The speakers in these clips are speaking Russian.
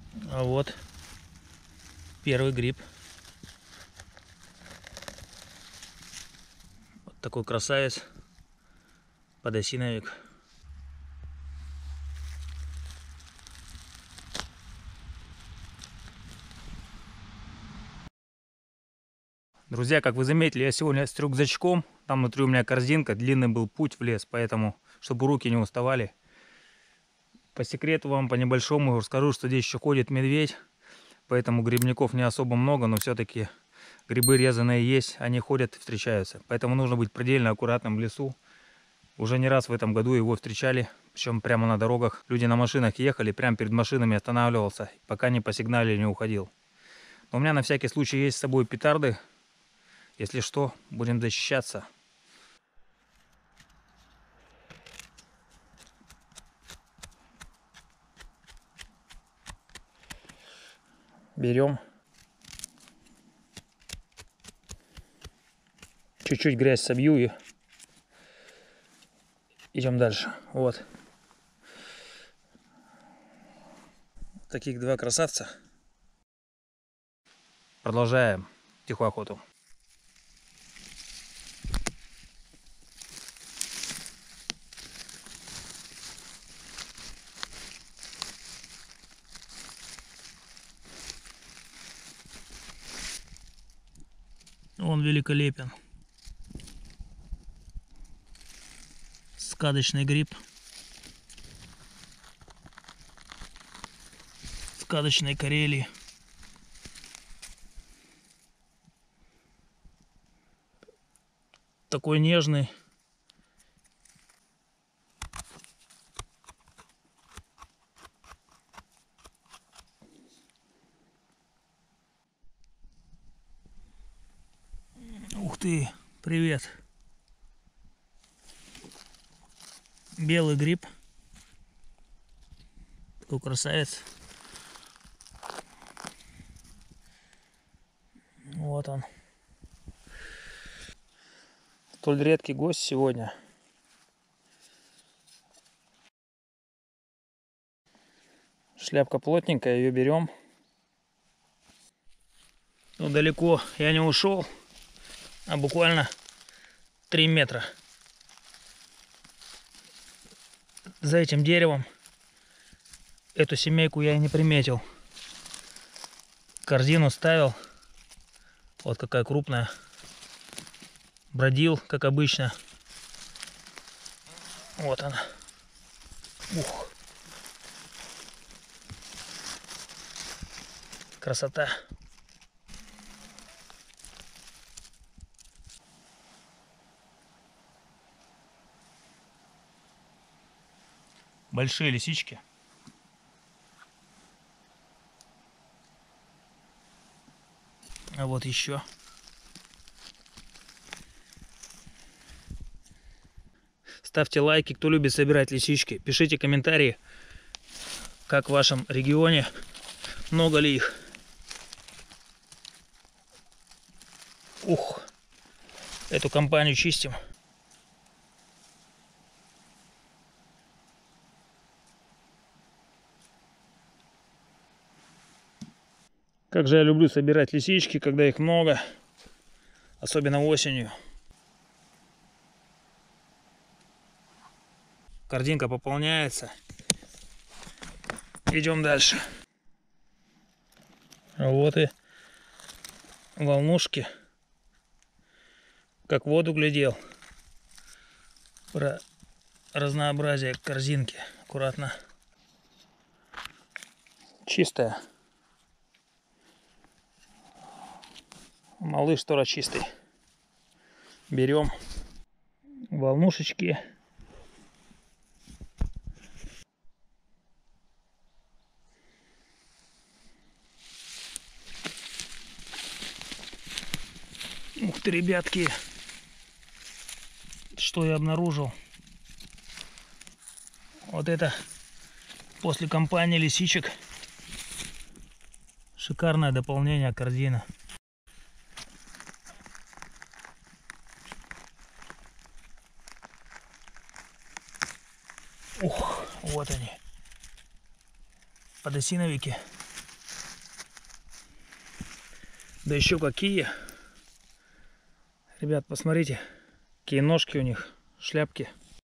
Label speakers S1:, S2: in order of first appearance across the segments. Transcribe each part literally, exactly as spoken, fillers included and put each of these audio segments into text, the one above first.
S1: А вот первый гриб. Вот такой красавец. Подосиновик. Друзья, как вы заметили, я сегодня с рюкзачком. Там внутри у меня корзинка. Длинный был путь в лес, поэтому, чтобы руки не уставали. По секрету вам, по небольшому, расскажу, что здесь еще ходит медведь. Поэтому грибников не особо много, но все-таки грибы резаные есть. Они ходят и встречаются. Поэтому нужно быть предельно аккуратным в лесу. Уже не раз в этом году его встречали. Причем прямо на дорогах. Люди на машинах ехали, прямо перед машинами останавливался. Пока не посигналили, не уходил. Но у меня на всякий случай есть с собой петарды. Если что, будем защищаться. Берем. Чуть-чуть грязь собью и идем дальше. Вот. Таких два красавца. Продолжаем тихую охоту. Он великолепен. Сказочный гриб. Сказочной Карелии. Такой нежный. Ух ты, привет. Белый гриб. Такой красавец. Вот он. Столь редкий гость сегодня. Шляпка плотненькая, ее берем. Ну, далеко я не ушел, а буквально три метра. За этим деревом эту семейку я и не приметил. Корзину ставил. Вот какая крупная. Бродил, как обычно. Вот она. Ух. Красота. Большие лисички. А вот еще. Ставьте лайки, кто любит собирать лисички. Пишите комментарии, как в вашем регионе, много ли их. Ух, эту компанию чистим. Как же я люблю собирать лисички, когда их много, особенно осенью. Корзинка пополняется. Идем дальше. А вот и волнушки. Как в воду глядел. Про разнообразие корзинки. Аккуратно. Чистая. Малыш тоже чистый. Берем волнушечки. Ух ты, ребятки, что я обнаружил. Вот это после компании лисичек шикарное дополнение корзины. Ух, вот они, подосиновики. Да еще какие. Ребят, посмотрите, какие ножки у них, шляпки.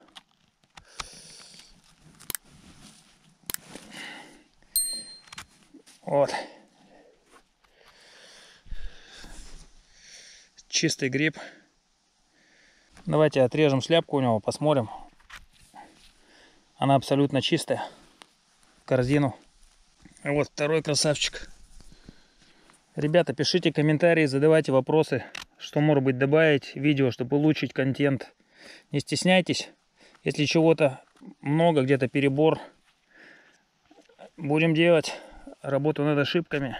S1: Вот. Чистый гриб. Давайте отрежем шляпку у него, посмотрим. Она абсолютно чистая. В корзину. А вот второй красавчик. Ребята, пишите комментарии, задавайте вопросы, что может быть добавить в видео, чтобы улучшить контент. Не стесняйтесь. Если чего-то много, где-то перебор, будем делать работу над ошибками.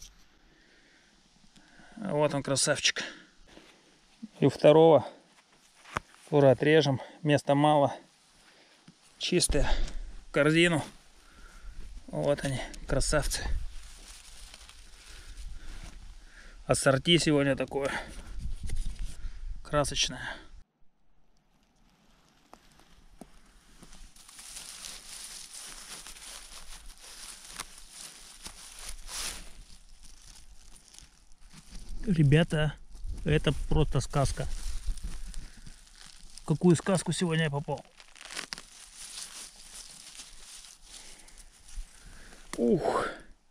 S1: Вот он, красавчик. И у второго тоже отрежем. Места мало. Чистые. В корзину. Вот они, красавцы. Ассорти сегодня такое красочное. Ребята, это просто сказка. В какую сказку сегодня я попал? Ух!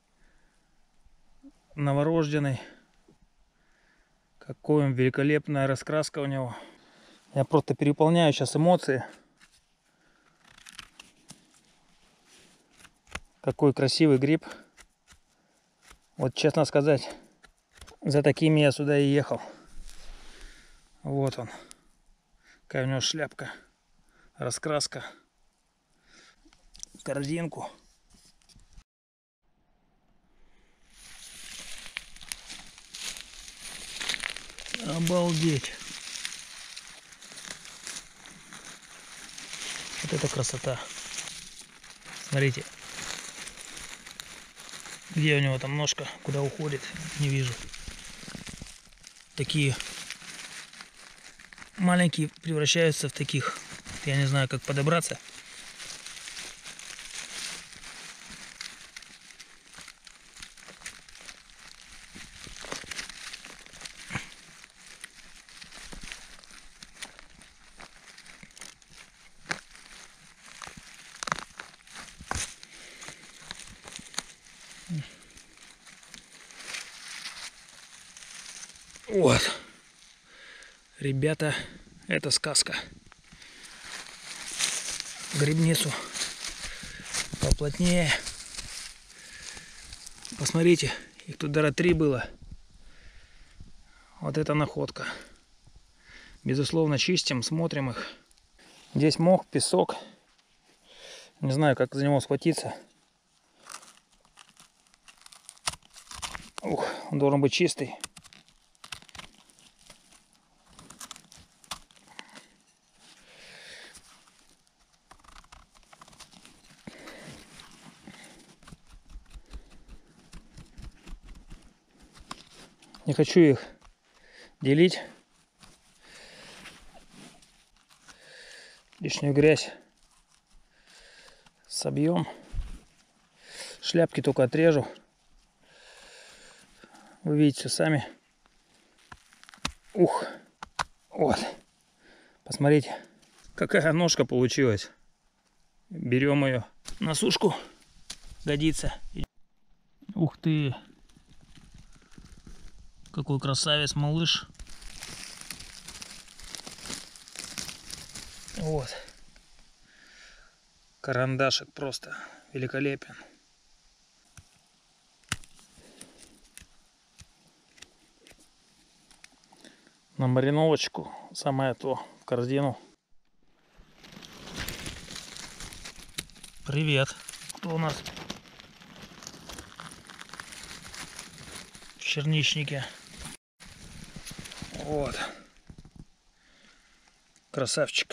S1: Новорожденный. Какой он, великолепная раскраска у него. Я просто переполняю сейчас эмоции. Какой красивый гриб. Вот честно сказать, за такими я сюда и ехал. Вот он. Какая у него шляпка. Раскраска. Корзинку. Обалдеть. Вот это красота. Смотрите. Где у него там ножка? Куда уходит? Не вижу. Такие маленькие превращаются в таких. Я не знаю, как подобраться. Вот, ребята, это сказка. Грибницу поплотнее. Посмотрите, их тут даже три было. Вот это находка. Безусловно, чистим, смотрим их. Здесь мох, песок. Не знаю, как за него схватиться. Ух, он должен быть чистый. Не хочу их делить. Лишнюю грязь собьем. Шляпки только отрежу. Вы видите сами. Ух. Вот. Посмотрите, какая ножка получилась. Берем ее на сушку. Годится. Ух ты. Какой красавец, малыш. Вот. Карандашик просто великолепен. На мариновочку самое то, в корзину. Привет. Кто у нас в черничнике? Вот. Красавчик.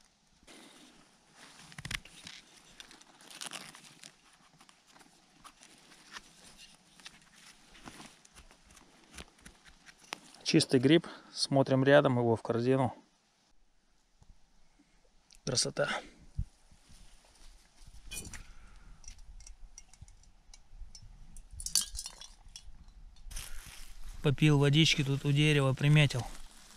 S1: Чистый гриб. Смотрим рядом его в корзину. Красота. Попил водички тут у дерева, приметил.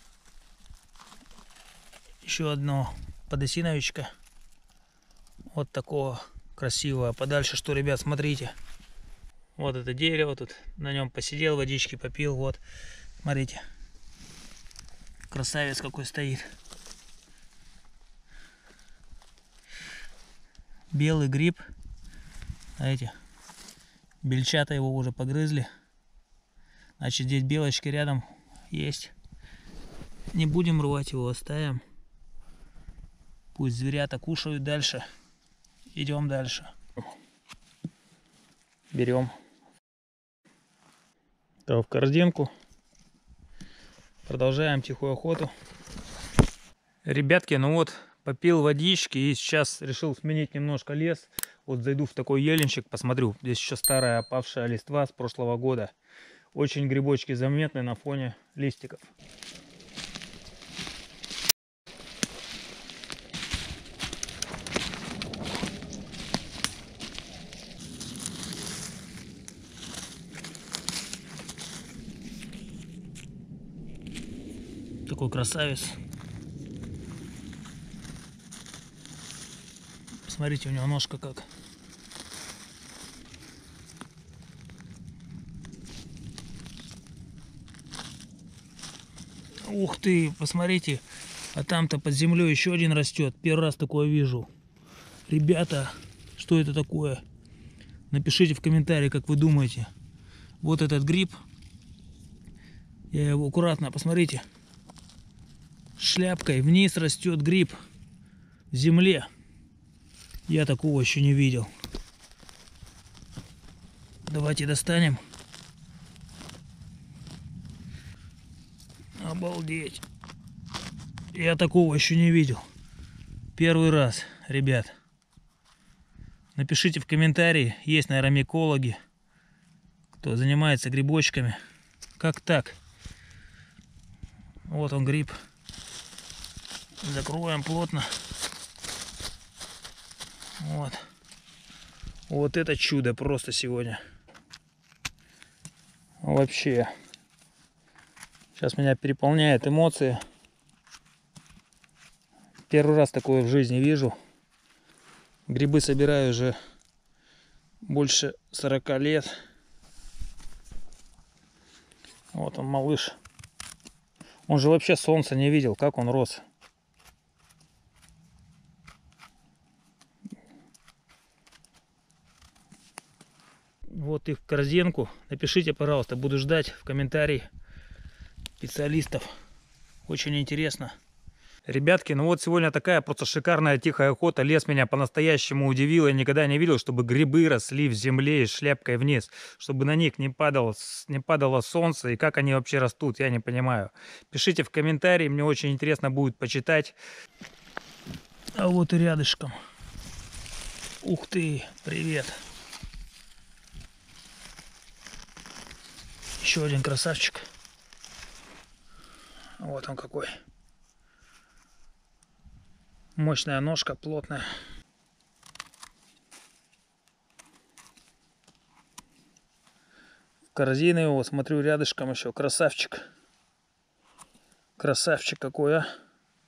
S1: Еще одно подосиновичка. Вот такого красивого. Подальше что, ребят, смотрите. Вот это дерево тут. На нем посидел, водички попил. Вот, смотрите. Красавец какой стоит. Белый гриб. Знаете, бельчата его уже погрызли. Значит, здесь белочки рядом есть. Не будем рвать его, оставим. Пусть зверята кушают дальше. Идем дальше. Берем в корзинку. Продолжаем тихую охоту. Ребятки, ну вот, попил водички и сейчас решил сменить немножко лес. Вот зайду в такой ельничек, посмотрю. Здесь еще старая опавшая листва с прошлого года. Очень грибочки заметны на фоне листиков. Такой красавец. Посмотрите, у него ножка как. Ух ты, посмотрите, а там-то под землей еще один растет. Первый раз такое вижу. Ребята, что это такое? Напишите в комментарии, как вы думаете. Вот этот гриб. Я его аккуратно, посмотрите. Шляпкой вниз растет гриб в земле. Я такого еще не видел. Давайте достанем. Обалдеть. Я такого еще не видел. Первый раз, ребят. Напишите в комментарии, есть, наверное, микологи, кто занимается грибочками. Как так? Вот он гриб. Закроем плотно. Вот. Вот это чудо просто сегодня. Вообще. Сейчас меня переполняют эмоции. Первый раз такое в жизни вижу. Грибы собираю уже больше сорока лет. Вот он, малыш. Он же вообще солнца не видел, как он рос. Вот их в корзинку. Напишите, пожалуйста, буду ждать в комментарии специалистов. Очень интересно. Ребятки, ну вот сегодня такая просто шикарная тихая охота. Лес меня по-настоящему удивил. Я никогда не видел, чтобы грибы росли в земле и шляпкой вниз. Чтобы на них не падало, не падало солнце. И как они вообще растут, я не понимаю. Пишите в комментарии, мне очень интересно будет почитать. А вот и рядышком. Ух ты, привет. Еще один красавчик. Вот он какой. Мощная ножка, плотная. В корзину его, смотрю, рядышком еще. Красавчик. Красавчик какой, а.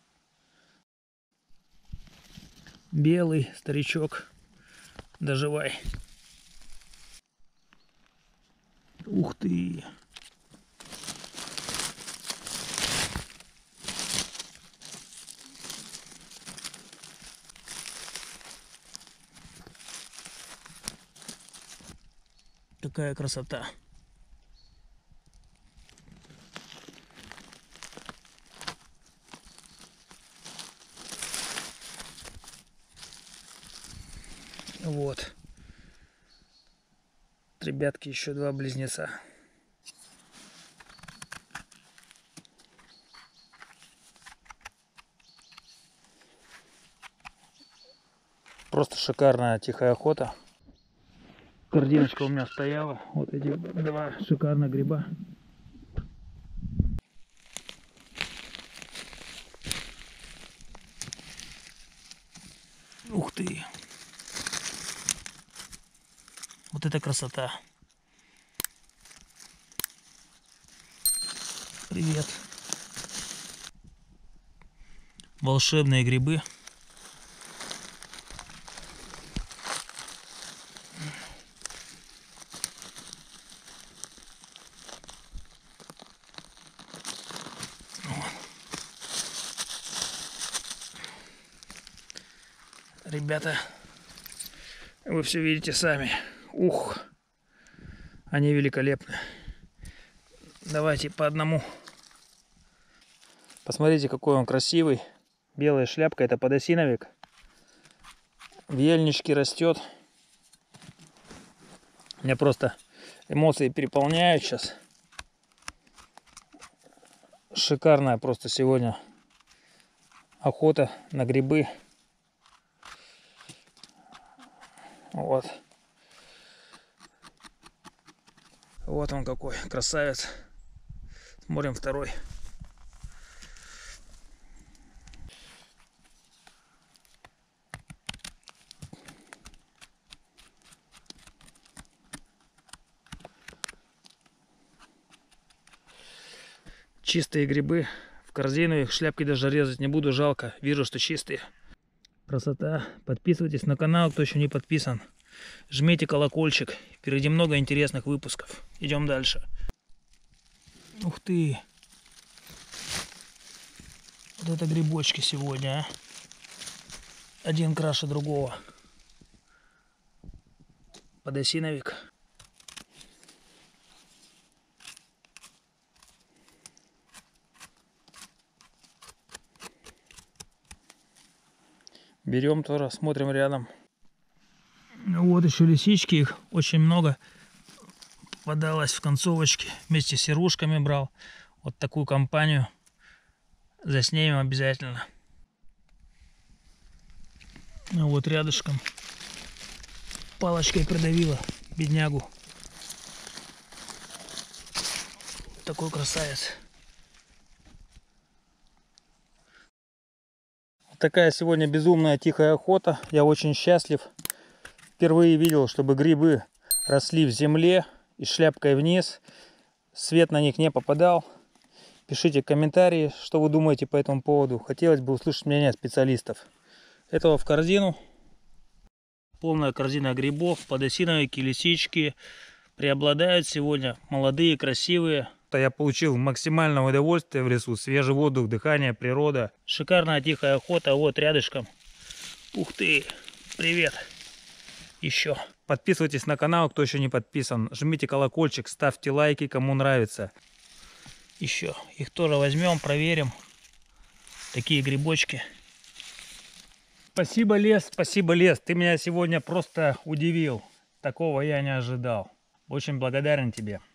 S1: Белый старичок. Доживай. Ух ты. Какая красота. Вот. Ребятки, еще два близнеца. Просто шикарная тихая охота. Корзиночка у меня стояла. Вот эти два шикарных гриба. Ух ты. Вот это красота. Привет. Волшебные грибы. Ребята, вы все видите сами. Ух, они великолепны. Давайте по одному. Посмотрите, какой он красивый. Белая шляпка, это подосиновик. В ельничке растет. Меня просто эмоции переполняют сейчас. Шикарная просто сегодня охота на грибы. Вот. Вот он какой красавец. Смотрим второй. Чистые грибы. В корзину их, шляпки даже резать не буду, жалко. Вижу, что чистые. Красота. Подписывайтесь на канал, кто еще не подписан. Жмите колокольчик. Впереди много интересных выпусков. Идем дальше. Ух ты. Вот это грибочки сегодня, а. Один краше другого. Подосиновик. Берем тоже, смотрим рядом. Вот еще лисички, их очень много попадалось в концовочке. Вместе с серушками брал. Вот такую компанию заснимем обязательно. Ну вот рядышком палочкой придавила беднягу. Такой красавец. Такая сегодня безумная тихая охота. Я очень счастлив. Впервые видел, чтобы грибы росли в земле и шляпкой вниз. Свет на них не попадал. Пишите комментарии, что вы думаете по этому поводу. Хотелось бы услышать мнение специалистов. Этого в корзину. Полная корзина грибов, подосиновики, лисички. Преобладают сегодня молодые, красивые. Я получил максимальное удовольствие в лесу. Свежий воздух, дыхание, природа. Шикарная тихая охота. Вот рядышком. Ух ты! Привет! Еще. Подписывайтесь на канал, кто еще не подписан. Жмите колокольчик, ставьте лайки, кому нравится. Еще. Их тоже возьмем, проверим. Такие грибочки. Спасибо, лес, спасибо, лес. Ты меня сегодня просто удивил. Такого я не ожидал. Очень благодарен тебе.